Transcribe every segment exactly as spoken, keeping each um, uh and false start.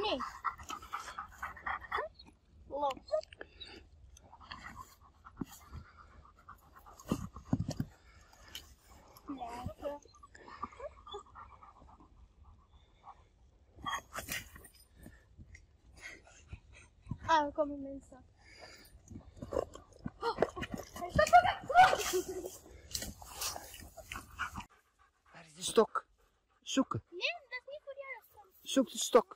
Nee. Los. Lekker. Ah, we komen mensen. Oh, hij staat er. Waar is de stok? Zoeken. Nee, dat is niet voor jou. Zoek de stok.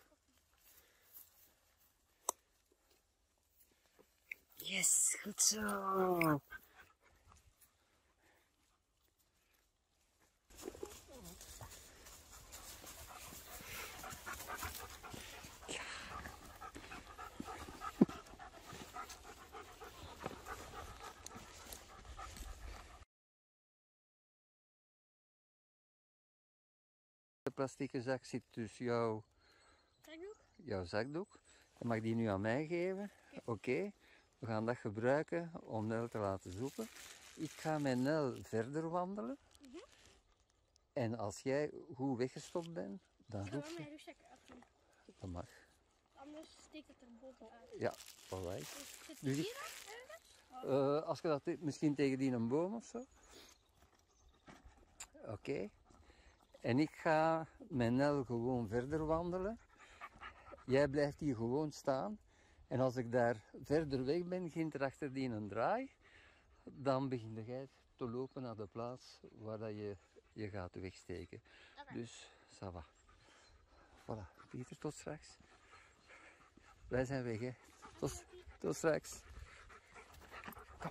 Yes, goed zo. De plastieke zak zit dus jouw, Zakdoek? jouw zakdoek. Je mag die nu aan mij geven. Oké. Okay. We gaan dat gebruiken om Nel te laten zoeken. Ik ga met Nel verder wandelen. Mm-hmm. En als jij goed weggestopt bent, dan roep je. mijn rugzak af. Dat mag. Anders steekt het er bovenuit. Ja, alright. Dus zit Dus hier ik, uh, als je dat misschien tegen die een boom of zo. Oké. Okay. En ik ga met Nel gewoon verder wandelen. Jij blijft hier gewoon staan. En als ik daar verder weg ben, begint er achter die een draai. Dan begin jij te lopen naar de plaats waar dat je je gaat wegsteken. Okay. Dus, ça va. Voilà, Pieter, tot straks. Wij zijn weg, hè. Tot, tot straks. Kom.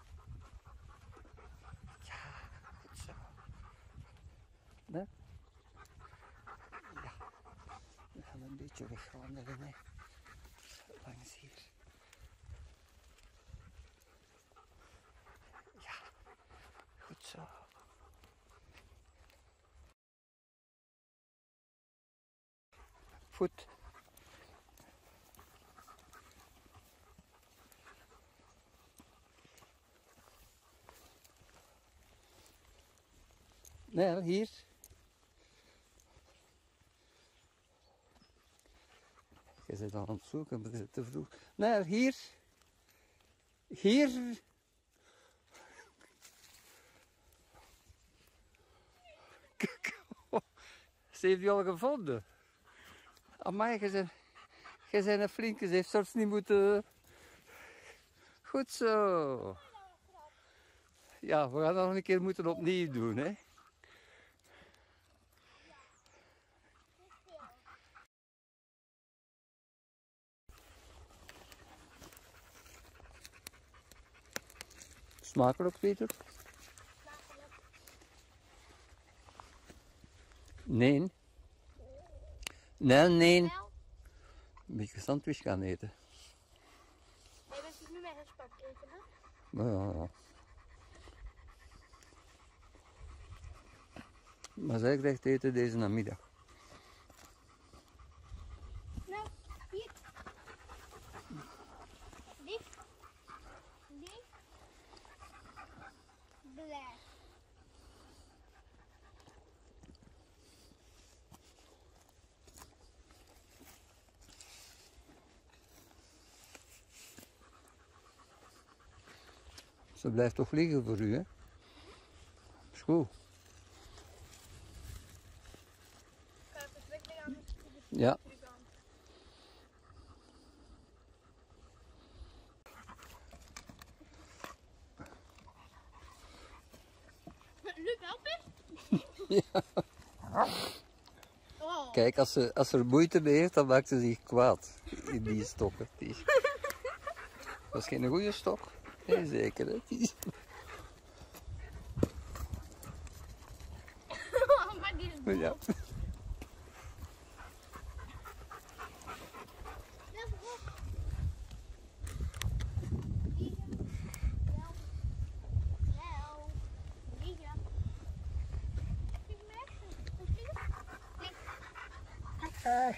Ja, goed zo. Nee? Ja. We gaan een beetje wegwandelen, hè. Langs hier. Ja, goed zo. Goed. Nee, hier. Je bent aan het zoeken, maar het is te vroeg. Nee, hier. Hier. Ze heeft je al gevonden. Amai, je bent, je bent een flinke, ze heeft soms niet moeten... Goed zo. Ja, we gaan dat nog een keer moeten opnieuw doen, hè. Smakelijk, Pieter? Nee. Nee, nee. Een beetje sandwich gaan eten. Jij bent nu met gespak eten, hè? Nou ja, ja. Maar zij krijgt eten deze namiddag. Nou, hier. Lief. Lief. Blij. Ze blijft toch liggen voor u, hè? Is goed. Kan ik het wegleggen? Ja. Luc, help eens. Ja. Oh. Kijk, als ze, als ze er moeite mee heeft, dan maakt ze zich kwaad in die stokken. Die. Dat is geen goede stok. Nee, zeker, hè? Die. Maar die is Ja. Uh.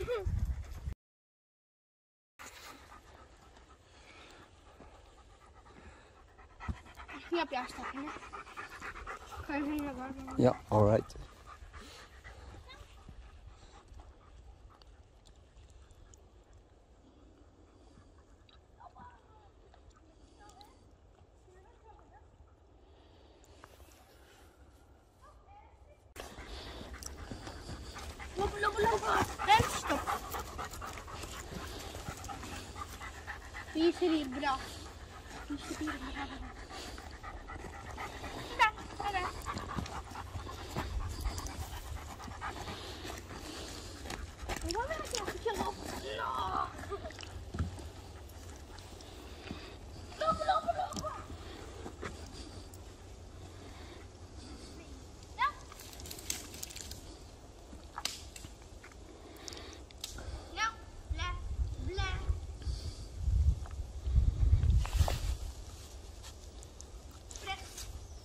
Niet op jou stappen, hè? Kan je naar buiten? Ja, alright. lopen, lopen. En stop. Wie zit hier braaf? Wie zit hier braaf? Daar, daar, daar. Wat ben ik nog? Je loopt. Lopen, lopen, lopen. Ja. Nou, bla, bla. Rechts.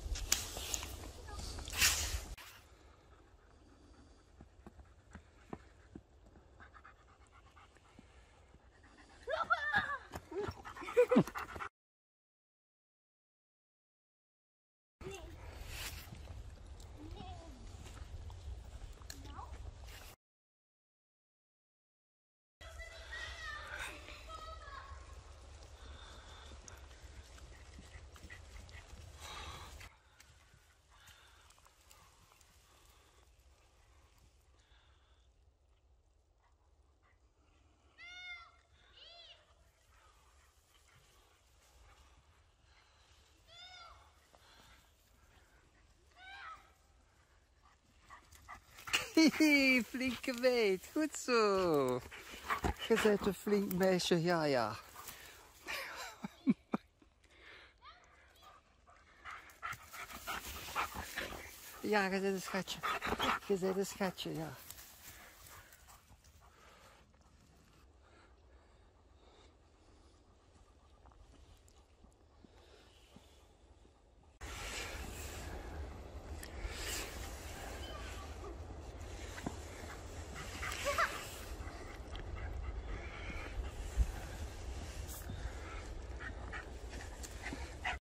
Hihi, flinke meid, goed zo. Je bent een flink meisje, ja ja. Ja, je bent een schatje. Je bent een schatje, ja.